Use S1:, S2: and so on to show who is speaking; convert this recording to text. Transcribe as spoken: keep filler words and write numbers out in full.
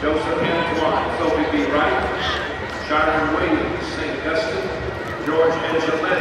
S1: Joseph Antoine, Sophie B. Wright, Sharon Williams, Saint Augustine, George Angelette,